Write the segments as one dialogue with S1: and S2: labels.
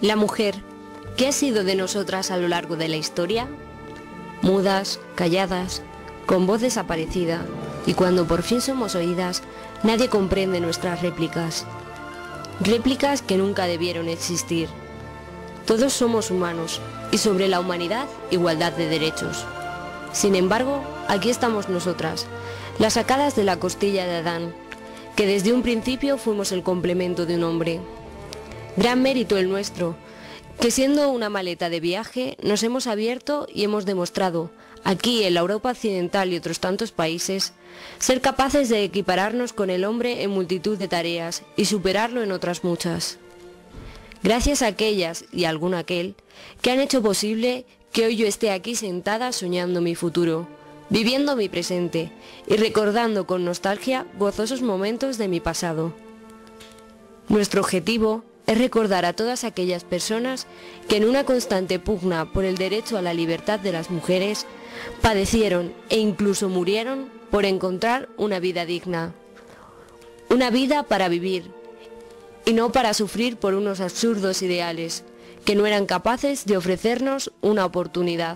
S1: La mujer, ¿qué ha sido de nosotras a lo largo de la historia? Mudas, calladas, con voz desaparecida, y cuando por fin somos oídas, nadie comprende nuestras réplicas. Réplicas que nunca debieron existir. Todos somos humanos, y sobre la humanidad, igualdad de derechos. Sin embargo, aquí estamos nosotras, las sacadas de la costilla de Adán, que desde un principio fuimos el complemento de un hombre. Gran mérito el nuestro, que siendo una maleta de viaje nos hemos abierto y hemos demostrado, aquí en la Europa occidental y otros tantos países, ser capaces de equipararnos con el hombre en multitud de tareas y superarlo en otras muchas. Gracias a aquellas y a algún aquel que han hecho posible que hoy yo esté aquí sentada soñando mi futuro, viviendo mi presente y recordando con nostalgia gozosos momentos de mi pasado. Nuestro objetivo es recordar a todas aquellas personas que en una constante pugna por el derecho a la libertad de las mujeres padecieron e incluso murieron por encontrar una vida digna. Una vida para vivir y no para sufrir por unos absurdos ideales que no eran capaces de ofrecernos una oportunidad.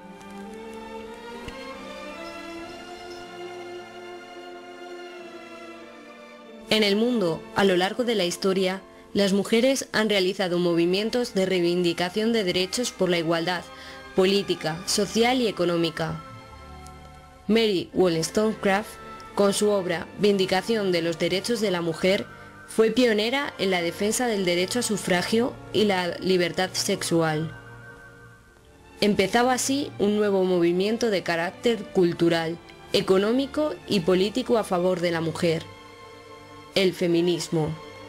S1: En el mundo, a lo largo de la historia, las mujeres han realizado movimientos de reivindicación de derechos por la igualdad política, social y económica. Mary Wollstonecraft, con su obra Vindicación de los derechos de la mujer, fue pionera en la defensa del derecho a sufragio y la libertad sexual. Empezaba así un nuevo movimiento de carácter cultural, económico y político a favor de la mujer, el feminismo.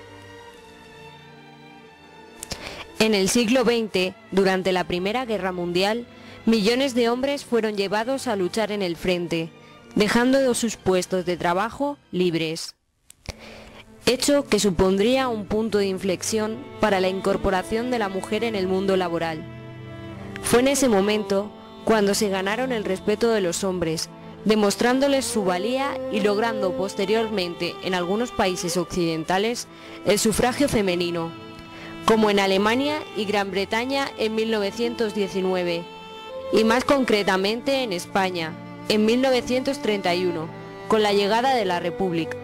S1: En el siglo XX, durante la Primera Guerra Mundial, millones de hombres fueron llevados a luchar en el frente, dejando sus puestos de trabajo libres. Hecho que supondría un punto de inflexión para la incorporación de la mujer en el mundo laboral. Fue en ese momento cuando se ganaron el respeto de los hombres, demostrándoles su valía y logrando posteriormente en algunos países occidentales el sufragio femenino, como en Alemania y Gran Bretaña en 1919, y más concretamente en España, en 1931, con la llegada de la República.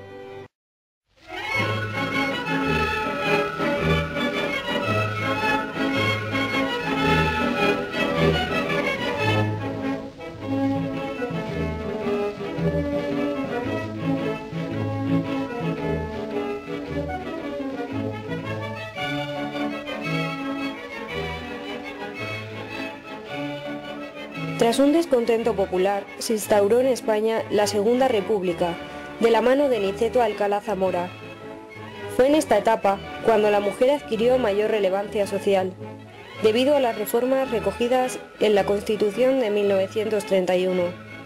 S1: Tras un descontento popular, se instauró en España la Segunda República, de la mano de Niceto Alcalá Zamora. Fue en esta etapa cuando la mujer adquirió mayor relevancia social, debido a las reformas recogidas en la Constitución de 1931.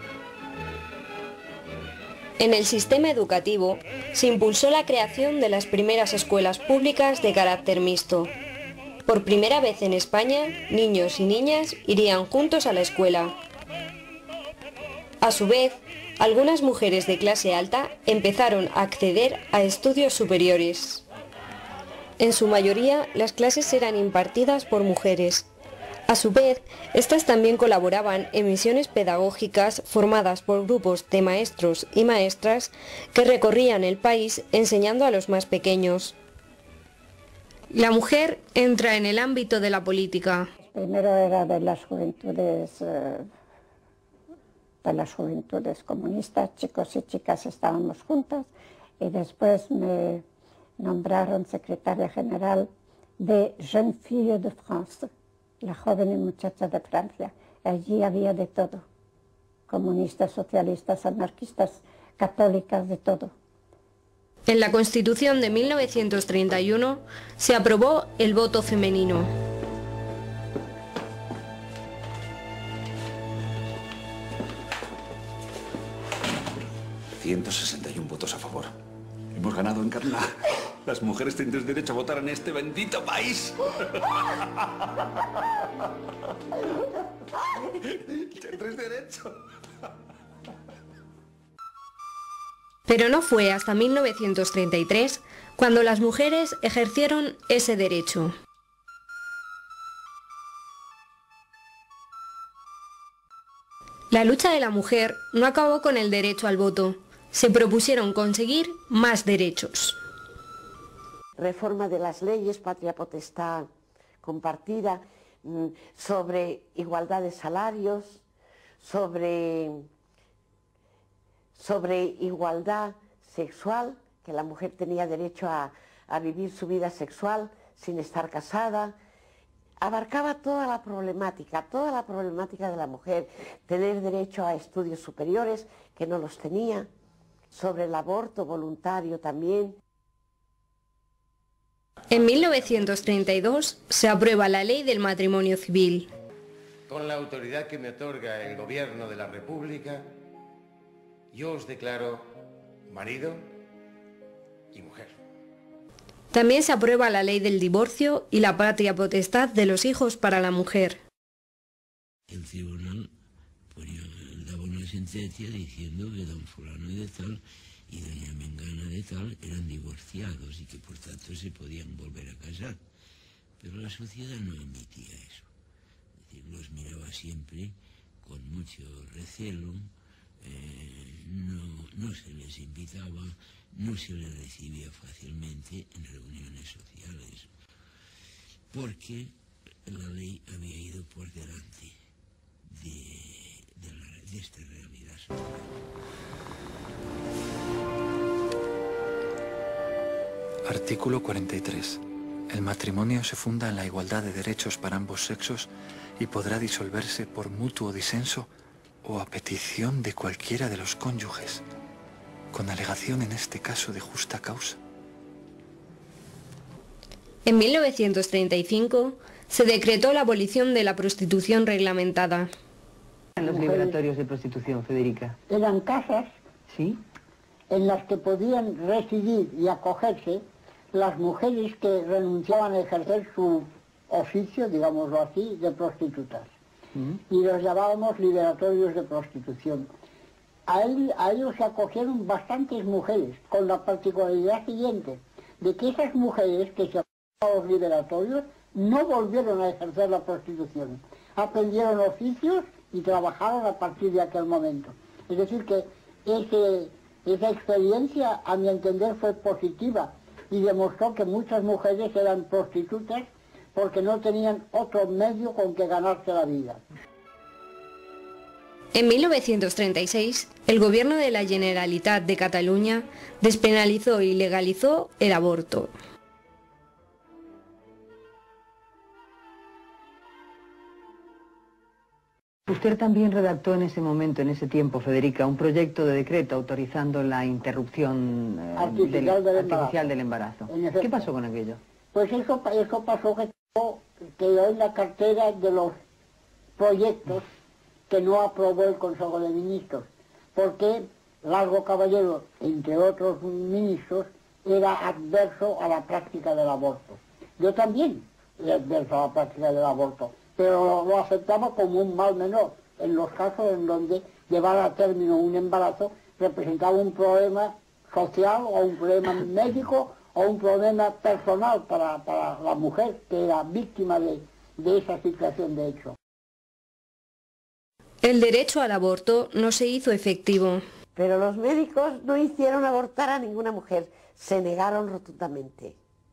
S1: En el sistema educativo se impulsó la creación de las primeras escuelas públicas de carácter mixto. Por primera vez en España, niños y niñas irían juntos a la escuela. A su vez, algunas mujeres de clase alta empezaron a acceder a estudios superiores. En su mayoría, las clases eran impartidas por mujeres. A su vez, estas también colaboraban en misiones pedagógicas formadas por grupos de maestros y maestras que recorrían el país enseñando a los más pequeños. La mujer entra en el ámbito de la política.
S2: Primero era de las juventudes comunistas, chicos y chicas estábamos juntas, y después me nombraron secretaria general de Jeunes Filles de France, la joven y muchacha de Francia. Allí había de todo, comunistas, socialistas, anarquistas, católicas, de todo.
S1: En la Constitución de 1931 se aprobó el voto femenino.
S3: ...161 votos a favor. Hemos ganado, Encarna. Las mujeres tienen derecho a votar en este bendito país. Tendréis derecho.
S1: Pero no fue hasta 1933 cuando las mujeres ejercieron ese derecho. La lucha de la mujer no acabó con el derecho al voto. Se propusieron conseguir más derechos.
S4: Reforma de las leyes, patria potestad compartida, sobre igualdad de salarios, sobre igualdad sexual, que la mujer tenía derecho a vivir su vida sexual sin estar casada. Abarcaba toda la problemática de la mujer, tener derecho a estudios superiores, que no los tenía, sobre el aborto voluntario también.
S1: En 1932 se aprueba la ley del matrimonio civil.
S5: Con la autoridad que me otorga el Gobierno de la República, yo os declaro marido y mujer.
S1: También se aprueba la ley del divorcio y la patria potestad de los hijos para la mujer.
S6: El tribunal daba una sentencia diciendo que don fulano de tal y doña Mengana de tal eran divorciados y que por tanto se podían volver a casar. Pero la sociedad no admitía eso. Es decir, los miraba siempre con mucho recelo, no se les invitaba, no se les recibía fácilmente en reuniones sociales, porque la ley había ido por delante de esta realidad social.
S7: Artículo 43. El matrimonio se funda en la igualdad de derechos para ambos sexos y podrá disolverse por mutuo disenso o a petición de cualquiera de los cónyuges, con alegación en este caso de justa causa.
S1: En 1935 se decretó la abolición de la prostitución reglamentada.
S8: ¿En los liberatorios de prostitución, Federica?
S2: Eran casas,
S8: ¿sí?,
S2: en las que podían residir y acogerse las mujeres que renunciaban a ejercer su oficio, digámoslo así, de prostitutas. Y los llamábamos liberatorios de prostitución. A ellos se acogieron bastantes mujeres, con la particularidad siguiente, de que esas mujeres que se acogieron a los liberatorios no volvieron a ejercer la prostitución. Aprendieron oficios y trabajaron a partir de aquel momento. Es decir que esa experiencia, a mi entender, fue positiva y demostró que muchas mujeres eran prostitutas porque no tenían otro medio con que ganarse la vida.
S1: En 1936, el gobierno de la Generalitat de Cataluña despenalizó y legalizó el aborto.
S8: Usted también redactó en ese momento, en ese tiempo, Federica, un proyecto de decreto autorizando la interrupción artificial del embarazo. ¿Qué pasó con aquello?
S2: Pues eso pasó que quedó en la cartera de los proyectos que no aprobó el Consejo de Ministros, porque Largo Caballero, entre otros ministros, era adverso a la práctica del aborto. Yo también era adverso a la práctica del aborto, pero lo aceptaba como un mal menor, en los casos en donde llevar a término un embarazo representaba un problema social o un problema médico o un problema personal para la mujer que era víctima de esa situación de hecho.
S1: El derecho al aborto no se hizo efectivo.
S4: Pero los médicos no hicieron abortar a ninguna mujer, se negaron rotundamente.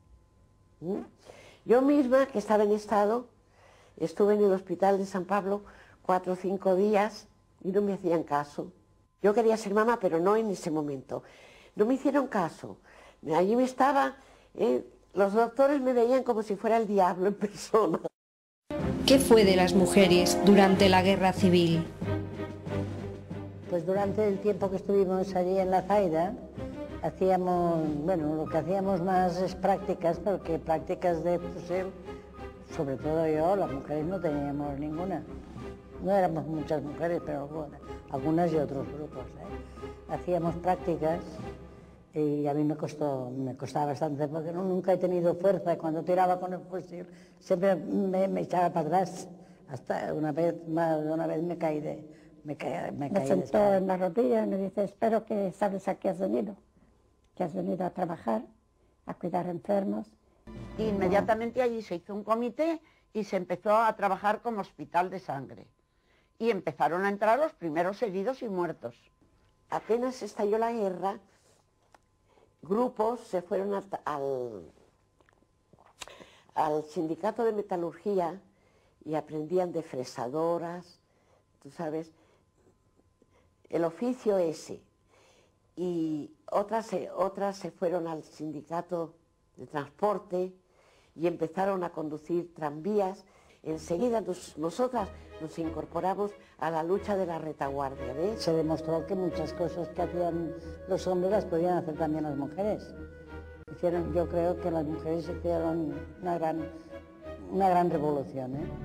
S4: Yo misma, que estaba en estado, estuve en el hospital de San Pablo 4 o 5 días y no me hacían caso. Yo quería ser mamá, pero no en ese momento. No me hicieron caso. Allí me estaba, los doctores me veían como si fuera el diablo en persona.
S1: ¿Qué fue de las mujeres durante la guerra civil?
S9: Pues durante el tiempo que estuvimos allí en La Zaida, lo que hacíamos más es prácticas, porque prácticas de fusil, sobre todo yo, las mujeres no teníamos ninguna. No éramos muchas mujeres, pero algunas y otros grupos. Hacíamos prácticas y a mí me costaba bastante, porque nunca he tenido fuerza. Cuando tiraba con el fusil siempre me echaba para atrás. Hasta una vez me caí me sentó
S2: en la rodilla y me dice: espero que sabes a qué has venido a trabajar, a cuidar enfermos.
S10: Inmediatamente allí se hizo un comité y se empezó a trabajar como hospital de sangre. y empezaron a entrar los primeros heridos y muertos.
S4: Apenas estalló la guerra, grupos se fueron al sindicato de metalurgia y aprendían de fresadoras, tú sabes, el oficio ese. Y otras se fueron al sindicato de transporte y empezaron a conducir tranvías. Enseguida nosotras nos incorporamos a la lucha de la retaguardia, ¿ves?
S9: Se demostró que muchas cosas que hacían los hombres las podían hacer también las mujeres. Yo creo que las mujeres hicieron una gran revolución, ¿eh?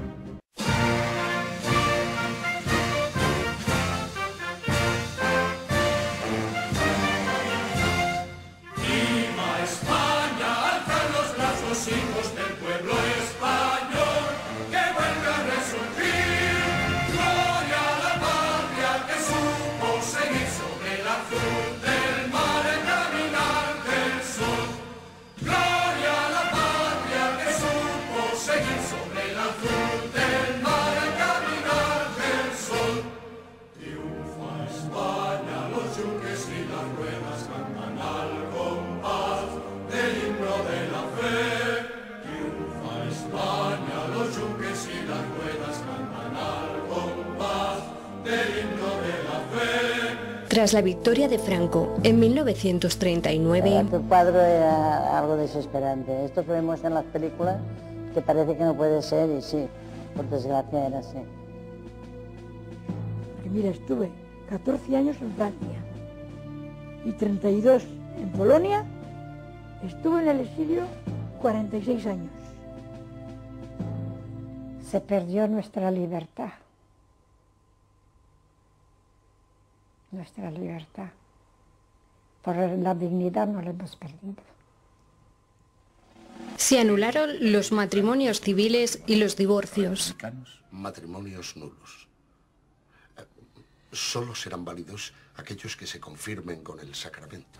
S11: Hijos del pueblo español, que vuelve a resurgir. Gloria a la patria que supo seguir sobre el azul del mar el caminar del sol. Gloria a la patria que supo seguir sobre el azul del mar el caminar del sol. Triunfa España, los yunques y las ruedas cantan al compás del himno de la fe. España, los yunques y las ruedas cantan al compás del himno de la fe.
S1: Tras la victoria de Franco en 1939...
S9: Este cuadro era algo desesperante. Esto que vemos en las películas, que parece que no puede ser, y sí, por desgracia era así.
S12: Porque mira, estuve 14 años en Francia y 32 en Polonia, estuve en el exilio 46 años.
S2: Se perdió nuestra libertad. Nuestra libertad. Por la dignidad no la hemos perdido.
S1: Se anularon los matrimonios civiles y los divorcios.
S13: Matrimonios nulos. Solo serán válidos aquellos que se confirmen con el sacramento.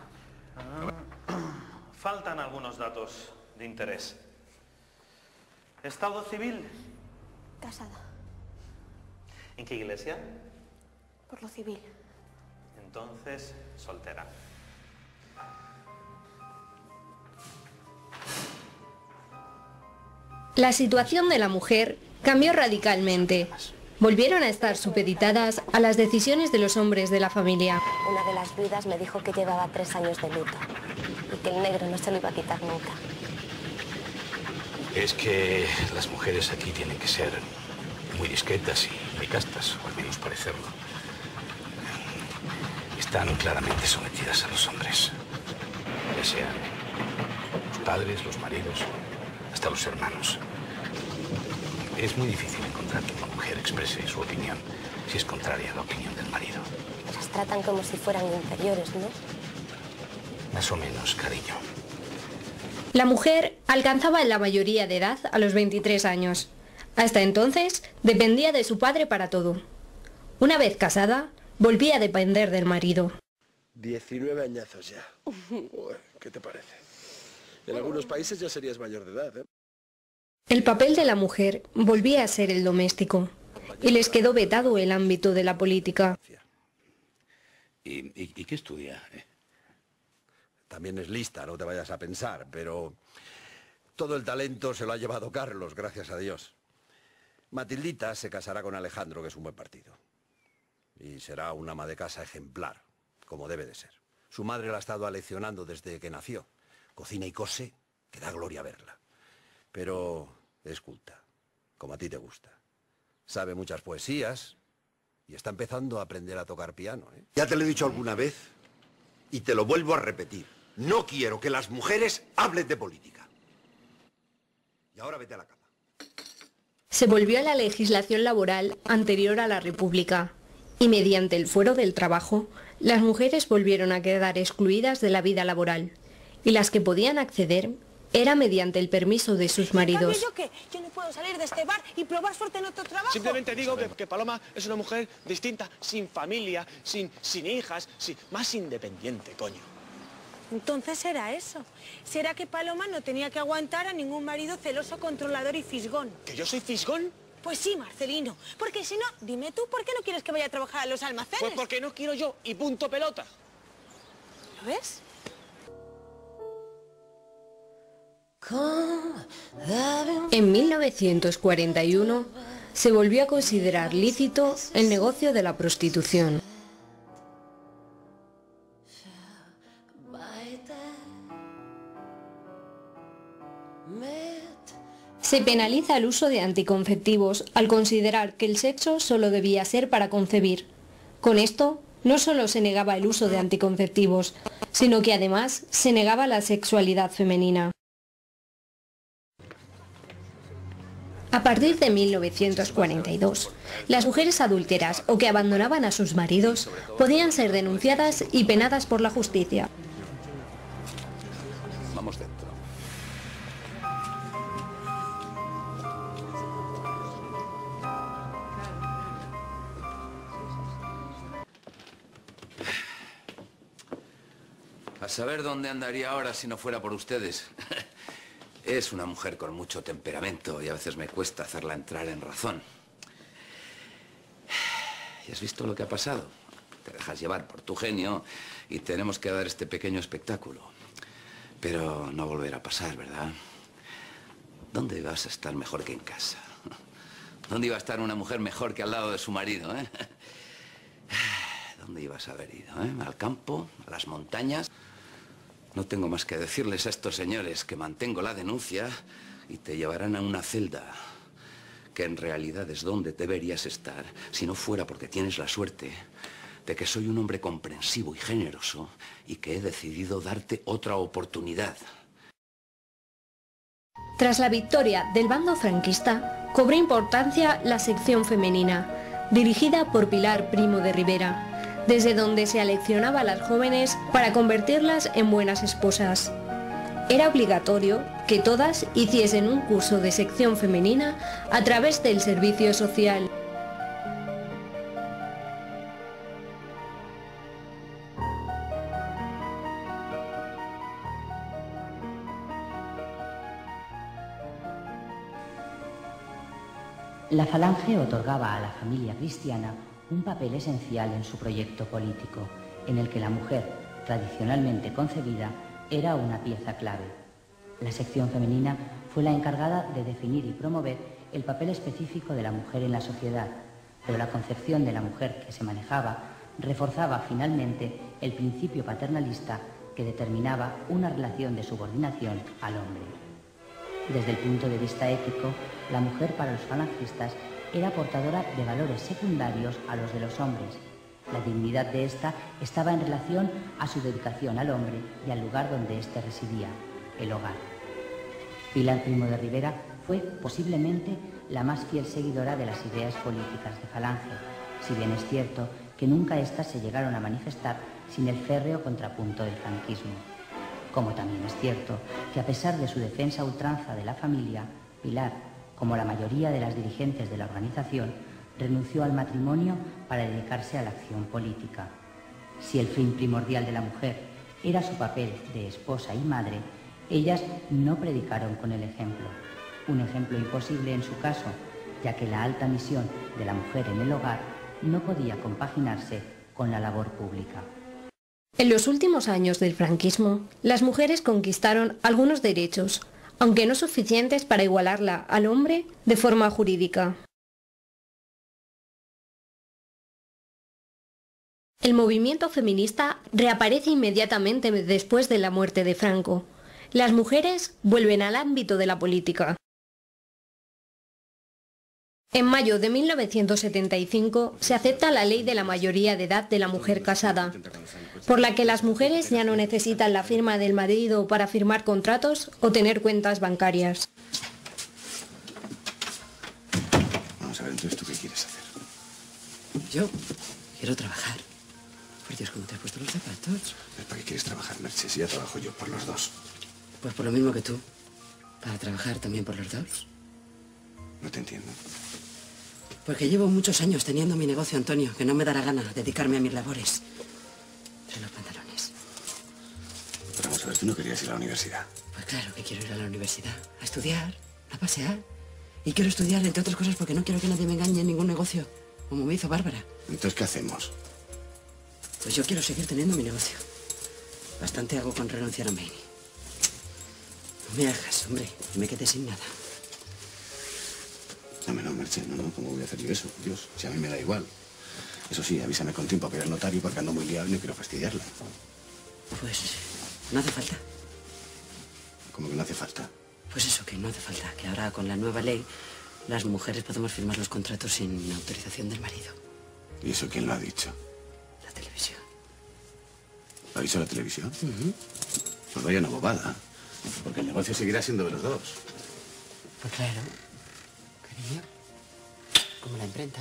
S14: Faltan algunos datos de interés. ¿Estado civil?
S15: Casada.
S14: ¿En qué iglesia?
S15: Por lo civil.
S14: Entonces, soltera.
S1: La situación de la mujer cambió radicalmente. Volvieron a estar supeditadas a las decisiones de los hombres de la familia.
S15: Una de las viudas me dijo que llevaba 3 años de luto y que el negro no se lo iba a quitar nunca.
S3: Es que las mujeres aquí tienen que ser muy discretas y muy castas, o al menos parecerlo. Están claramente sometidas a los hombres, ya sean los padres, los maridos, hasta los hermanos. Es muy difícil encontrar que una mujer exprese su opinión si es contraria a la opinión del marido.
S15: Las tratan como si fueran inferiores, ¿no?
S3: Más o menos, cariño.
S1: La mujer alcanzaba la mayoría de edad a los 23 años. Hasta entonces dependía de su padre para todo. Una vez casada, volvía a depender del marido.
S16: 19 añazos ya. Uy, ¿qué te parece? En algunos países ya serías mayor de edad, ¿eh?
S1: El papel de la mujer volvía a ser el doméstico y les quedó vetado el ámbito de la política.
S3: ¿Y qué estudia?
S17: También es lista, no te vayas a pensar, pero todo el talento se lo ha llevado Carlos, gracias a Dios. Matildita se casará con Alejandro, que es un buen partido. Y será una ama de casa ejemplar, como debe de ser. Su madre la ha estado aleccionando desde que nació. Cocina y cose, que da gloria verla. Pero es culta, como a ti te gusta. Sabe muchas poesías y está empezando a aprender a tocar piano, ¿eh?
S13: Ya te lo he dicho alguna vez y te lo vuelvo a repetir. No quiero que las mujeres hablen de política. Y ahora vete a la cama.
S1: Se volvió a la legislación laboral anterior a la República y mediante el fuero del trabajo, las mujeres volvieron a quedar excluidas de la vida laboral y las que podían acceder era mediante el permiso de sus maridos.
S18: ¿Yo qué? Yo no puedo salir de este bar y probar suerte en otro trabajo.
S19: Simplemente digo que Paloma es una mujer distinta, sin familia, sin hijas, más independiente, coño.
S18: Entonces era eso. ¿Será que Paloma no tenía que aguantar a ningún marido celoso, controlador y fisgón?
S19: ¿Que yo soy fisgón?
S18: Pues sí, Marcelino, porque si no, dime tú, ¿por qué no quieres que vaya a trabajar a los almacenes?
S19: Pues porque no quiero yo, y punto pelota.
S18: ¿Lo ves?
S1: En 1941 se volvió a considerar lícito el negocio de la prostitución. Se penaliza el uso de anticonceptivos al considerar que el sexo solo debía ser para concebir. Con esto, no solo se negaba el uso de anticonceptivos, sino que además se negaba la sexualidad femenina. A partir de 1942, las mujeres adúlteras o que abandonaban a sus maridos podían ser denunciadas y penadas por la justicia.
S3: Vamos dentro.
S17: A saber dónde andaría ahora si no fuera por ustedes. Es una mujer con mucho temperamento y a veces me cuesta hacerla entrar en razón. ¿Y has visto lo que ha pasado? Te dejas llevar por tu genio y tenemos que dar este pequeño espectáculo. Pero no volverá a pasar, ¿verdad? ¿Dónde vas a estar mejor que en casa? ¿Dónde iba a estar una mujer mejor que al lado de su marido, eh? ¿Dónde ibas a haber ido, eh? ¿Al campo? ¿A las montañas? No tengo más que decirles a estos señores que mantengo la denuncia y te llevarán a una celda, que en realidad es donde deberías estar, si no fuera porque tienes la suerte de que soy un hombre comprensivo y generoso y que he decidido darte otra oportunidad.
S1: Tras la victoria del bando franquista, cobró importancia la sección femenina, dirigida por Pilar Primo de Rivera, desde donde se aleccionaba a las jóvenes para convertirlas en buenas esposas. Era obligatorio que todas hiciesen un curso de sección femenina a través del servicio social.
S20: La Falange otorgaba a la familia cristiana un papel esencial en su proyecto político, en el que la mujer, tradicionalmente concebida, era una pieza clave. La sección femenina fue la encargada de definir y promover el papel específico de la mujer en la sociedad, pero la concepción de la mujer que se manejaba reforzaba finalmente el principio paternalista que determinaba una relación de subordinación al hombre. Desde el punto de vista ético, la mujer para los falangistas era portadora de valores secundarios a los de los hombres. La dignidad de ésta estaba en relación a su dedicación al hombre y al lugar donde éste residía, el hogar. Pilar Primo de Rivera fue posiblemente la más fiel seguidora de las ideas políticas de Falange, si bien es cierto que nunca éstas se llegaron a manifestar sin el férreo contrapunto del franquismo. Como también es cierto que a pesar de su defensa a ultranza de la familia, Pilar, como la mayoría de las dirigentes de la organización, renunció al matrimonio para dedicarse a la acción política. Si el fin primordial de la mujer era su papel de esposa y madre, ellas no predicaron con el ejemplo. Un ejemplo imposible en su caso, ya que la alta misión de la mujer en el hogar no podía compaginarse con la labor pública.
S1: En los últimos años del franquismo, las mujeres conquistaron algunos derechos, aunque no suficientes para igualarla al hombre de forma jurídica. El movimiento feminista reaparece inmediatamente después de la muerte de Franco. Las mujeres vuelven al ámbito de la política. En mayo de 1975 se acepta la ley de la mayoría de edad de la mujer casada, por la que las mujeres ya no necesitan la firma del marido para firmar contratos o tener cuentas bancarias.
S3: Vamos a ver, entonces, ¿tú qué quieres hacer?
S21: Yo quiero trabajar. Por Dios, ¿cómo te has puesto los zapatos?
S3: ¿Para qué quieres trabajar, Merche? Si ya trabajo yo por los dos.
S21: Pues por lo mismo que tú. ¿Para trabajar también por los dos?
S3: No te entiendo.
S21: Porque llevo muchos años teniendo mi negocio, Antonio, que no me dará gana dedicarme a mis labores. Trae los pantalones.
S3: Pero vamos a ver, ¿tú no querías ir a la universidad?
S21: Pues claro que quiero ir a la universidad, a estudiar, a pasear. Y quiero estudiar, entre otras cosas, porque no quiero que nadie me engañe en ningún negocio, como me hizo Bárbara.
S3: Entonces, ¿qué hacemos?
S21: Pues yo quiero seguir teniendo mi negocio. Bastante hago con renunciar a Maine. No me hagas, hombre, que me quede sin nada.
S3: No, Merche, no, ¿cómo voy a hacer yo eso? Dios, si a mí me da igual. Eso sí, avísame con tiempo para ir al notario porque ando muy liado y no quiero fastidiarla.
S21: Pues no hace falta.
S3: ¿Cómo que no hace falta?
S21: Pues eso, que no hace falta. Que ahora con la nueva ley las mujeres podemos firmar los contratos sin autorización del marido.
S3: ¿Y eso quién lo ha dicho?
S21: La televisión.
S3: ¿Lo ha dicho la televisión? Pues vaya una bobada. Porque el negocio seguirá siendo de los dos.
S21: Pues claro. Cariño. Como la imprenta.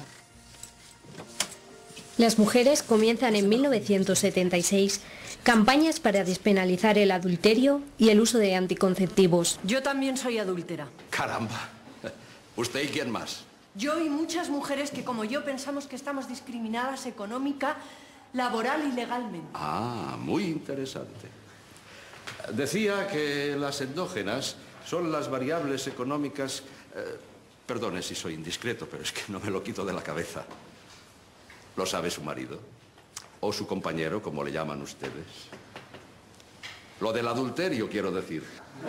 S1: Las mujeres comienzan en 1976 campañas para despenalizar el adulterio y el uso de anticonceptivos.
S5: Yo también soy adúltera.
S17: Caramba. ¿Usted y quién más?
S5: Yo y muchas mujeres que, como yo, pensamos que estamos discriminadas económica, laboral y legalmente.
S17: Ah, muy interesante. Decía que las endógenas son las variables económicas... perdone si soy indiscreto, pero es que no me lo quito de la cabeza. ¿Lo sabe su marido? O su compañero, como le llaman ustedes. Lo del adulterio, quiero decir.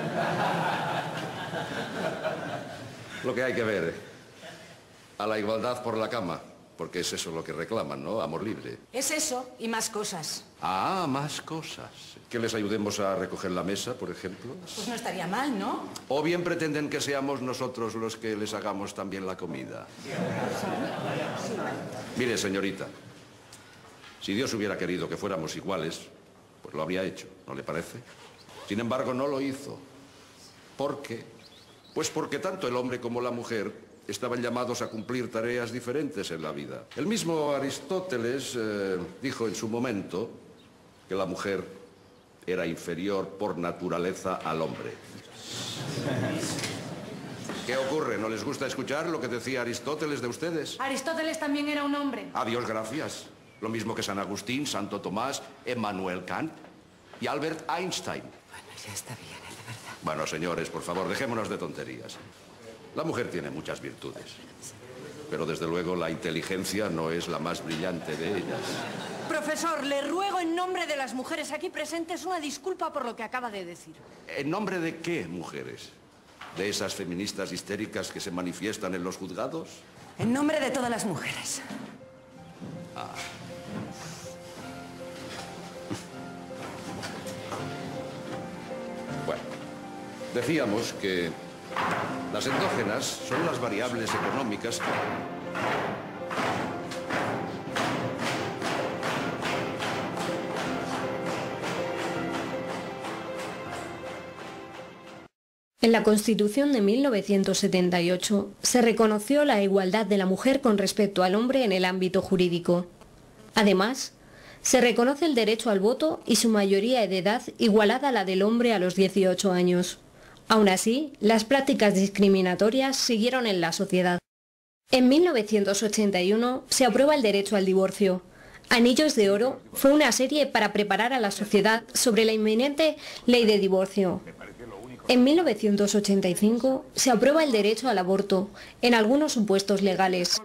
S17: Lo que hay que ver. A la igualdad por la cama. Porque es eso lo que reclaman, ¿no? Amor libre.
S5: Es eso y más cosas.
S17: Ah, más cosas. ¿Que les ayudemos a recoger la mesa, por ejemplo?
S5: Pues no estaría mal, ¿no?
S17: ¿O bien pretenden que seamos nosotros los que les hagamos también la comida? Mire, señorita, si Dios hubiera querido que fuéramos iguales, pues lo habría hecho, ¿no le parece? Sin embargo, no lo hizo. ¿Por qué? Pues porque tanto el hombre como la mujer estaban llamados a cumplir tareas diferentes en la vida. El mismo Aristóteles dijo en su momento que la mujer era inferior por naturaleza al hombre. ¿Qué ocurre? ¿No les gusta escuchar lo que decía Aristóteles de ustedes?
S5: Aristóteles también era un hombre.
S17: A Dios gracias. Lo mismo que San Agustín, Santo Tomás, Emmanuel Kant y Albert Einstein.
S21: Bueno, ya está bien, de verdad.
S17: Bueno, señores, por favor, dejémonos de tonterías. La mujer tiene muchas virtudes, pero desde luego la inteligencia no es la más brillante de ellas.
S5: Profesor, le ruego en nombre de las mujeres aquí presentes una disculpa por lo que acaba de decir.
S17: ¿En nombre de qué mujeres? ¿De esas feministas histéricas que se manifiestan en los juzgados?
S5: En nombre de todas las mujeres.
S17: Ah. Bueno, decíamos que las endógenas son las variables económicas.
S1: En la Constitución de 1978 se reconoció la igualdad de la mujer con respecto al hombre en el ámbito jurídico. Además, se reconoce el derecho al voto y su mayoría de edad igualada a la del hombre a los 18 años. Aún así, las prácticas discriminatorias siguieron en la sociedad. En 1981 se aprueba el derecho al divorcio. Anillos de Oro fue una serie para preparar a la sociedad sobre la inminente ley de divorcio. En 1985 se aprueba el derecho al aborto, en algunos supuestos legales.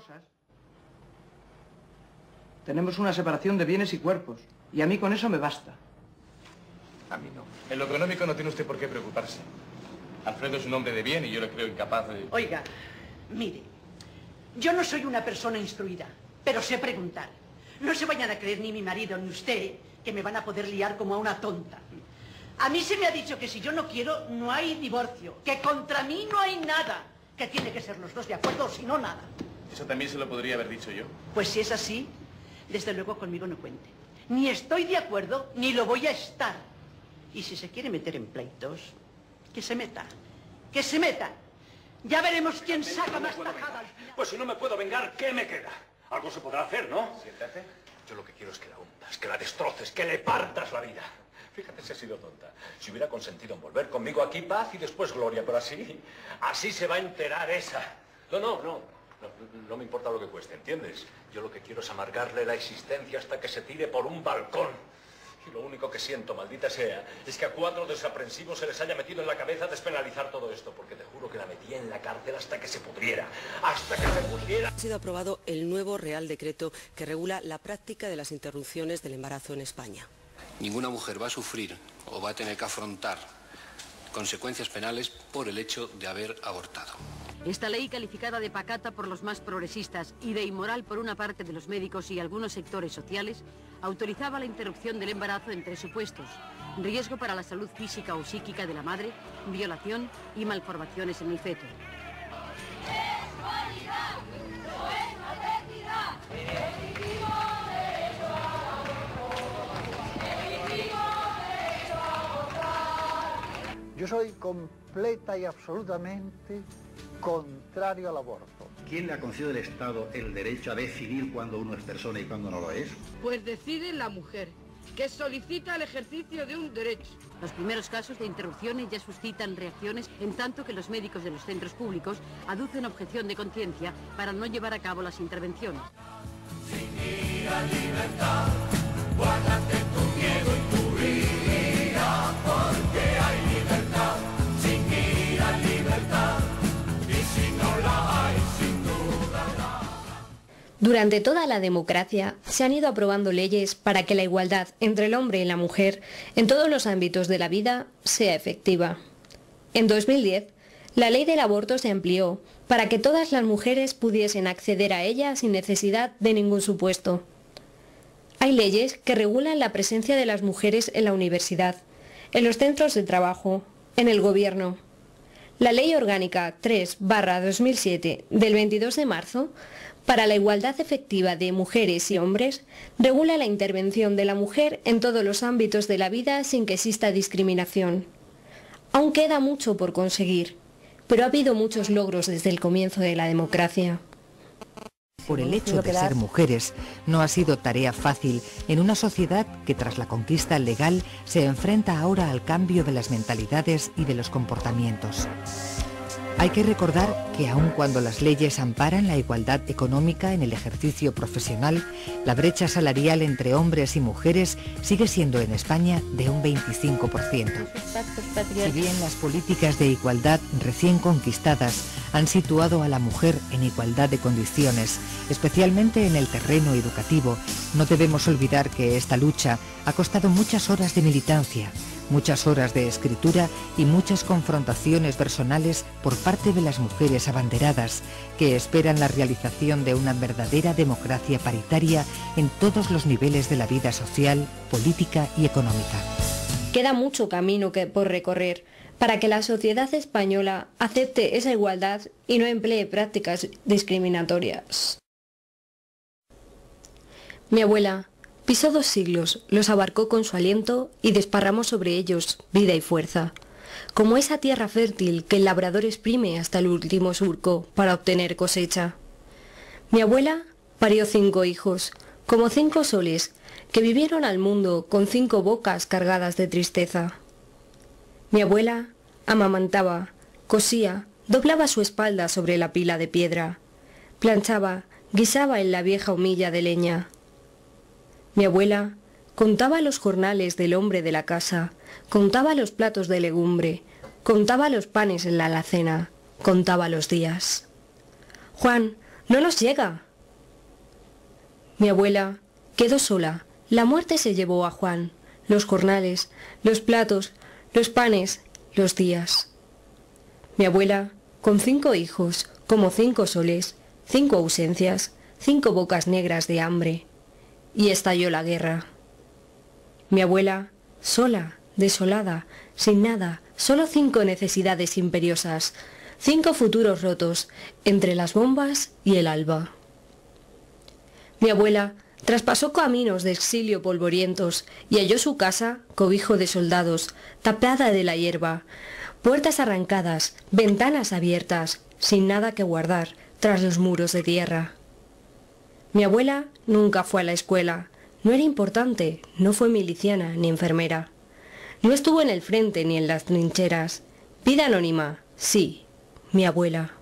S22: Tenemos una separación de bienes y cuerpos, y a mí con eso me basta.
S23: A mí no. En lo económico no tiene usted por qué preocuparse. Alfredo es un hombre de bien y yo le creo incapaz de...
S24: Oiga, mire, yo no soy una persona instruida, pero sé preguntar. No se vayan a creer ni mi marido ni usted que me van a poder liar como a una tonta. A mí se me ha dicho que si yo no quiero, no hay divorcio, que contra mí no hay nada, que tiene que ser los dos de acuerdo o si no, nada.
S23: Eso también se lo podría haber dicho yo.
S24: Pues si es así, desde luego conmigo no cuente. Ni estoy de acuerdo, ni lo voy a estar. Y si se quiere meter en pleitos, que se meta. ¡Que se meta! Ya veremos quién saca más tajada al final.
S25: Pues si no me puedo vengar, ¿qué me queda? Algo se podrá hacer, ¿no? Siéntate. Yo lo que quiero es que la hundas, que la destroces, que le partas la vida. Fíjate si he sido tonta. Si hubiera consentido en volver conmigo aquí, paz y después gloria, pero así se va a enterar esa. No me importa lo que cueste, ¿entiendes? Yo lo que quiero es amargarle la existencia hasta que se tire por un balcón. Y lo único que siento, maldita sea, es que a 4 desaprensivos se les haya metido en la cabeza despenalizar todo esto, porque te juro que la metía en la cárcel hasta que se pudriera, hasta que se pusiera.
S4: Ha sido aprobado el nuevo Real Decreto que regula la práctica de las interrupciones del embarazo en España.
S3: Ninguna mujer va a sufrir o va a tener que afrontar consecuencias penales por el hecho de haber abortado.
S6: Esta ley, calificada de pacata por los más progresistas y de inmoral por una parte de los médicos y algunos sectores sociales, autorizaba la interrupción del embarazo en 3 supuestos: riesgo para la salud física o psíquica de la madre, violación y malformaciones en el feto.
S7: Yo soy completa y absolutamente contrario al aborto.
S8: ¿Quién le ha concedido al Estado el derecho a decidir cuándo uno es persona y cuándo no lo es?
S10: Pues decide la mujer, que solicita el ejercicio de un derecho.
S6: Los primeros casos de interrupciones ya suscitan reacciones, en tanto que los médicos de los centros públicos aducen objeción de conciencia para no llevar a cabo las intervenciones.
S11: Sin ir a libertad, guárdate tu miedo y tu ira, porque hay libertad. Sin ir a libertad, y si no la hay, sin duda la hay.
S1: Durante toda la democracia se han ido aprobando leyes para que la igualdad entre el hombre y la mujer en todos los ámbitos de la vida sea efectiva. En 2010, la ley del aborto se amplió para que todas las mujeres pudiesen acceder a ella sin necesidad de ningún supuesto. Hay leyes que regulan la presencia de las mujeres en la universidad, en los centros de trabajo, en el gobierno. La Ley Orgánica 3/2007 del 22 de marzo para la igualdad efectiva de mujeres y hombres regula la intervención de la mujer en todos los ámbitos de la vida sin que exista discriminación. Aún queda mucho por conseguir, pero ha habido muchos logros desde el comienzo de la democracia.
S26: Por el hecho de ser mujeres, no ha sido tarea fácil en una sociedad que tras la conquista legal se enfrenta ahora al cambio de las mentalidades y de los comportamientos. Hay que recordar que aun cuando las leyes amparan la igualdad económica en el ejercicio profesional, la brecha salarial entre hombres y mujeres sigue siendo en España de un 25%. Si bien las políticas de igualdad recién conquistadas han situado a la mujer en igualdad de condiciones, especialmente en el terreno educativo, no debemos olvidar que esta lucha ha costado muchas horas de militancia, muchas horas de escritura y muchas confrontaciones personales por parte de las mujeres abanderadas que esperan la realización de una verdadera democracia paritaria en todos los niveles de la vida social, política y económica.
S1: Queda mucho camino por recorrer para que la sociedad española acepte esa igualdad y no emplee prácticas discriminatorias. Mi abuela pisó 2 siglos, los abarcó con su aliento y desparramó sobre ellos vida y fuerza, como esa tierra fértil que el labrador exprime hasta el último surco para obtener cosecha. Mi abuela parió 5 hijos, como 5 soles, que vivieron al mundo con 5 bocas cargadas de tristeza. Mi abuela amamantaba, cosía, doblaba su espalda sobre la pila de piedra, planchaba, guisaba en la vieja humilla de leña. Mi abuela contaba los jornales del hombre de la casa, contaba los platos de legumbre, contaba los panes en la alacena, contaba los días. «Juan, no nos llega». Mi abuela quedó sola. La muerte se llevó a Juan, los jornales, los platos, los panes, los días. Mi abuela, con 5 hijos, como 5 soles, 5 ausencias, 5 bocas negras de hambre. Y estalló la guerra. Mi abuela, sola, desolada, sin nada, solo 5 necesidades imperiosas, 5 futuros rotos entre las bombas y el alba. Mi abuela traspasó caminos de exilio polvorientos y halló su casa, cobijo de soldados, tapada de la hierba, puertas arrancadas, ventanas abiertas, sin nada que guardar tras los muros de tierra. Mi abuela nunca fue a la escuela, no era importante, no fue miliciana ni enfermera. No estuvo en el frente ni en las trincheras. Vida anónima, sí, mi abuela.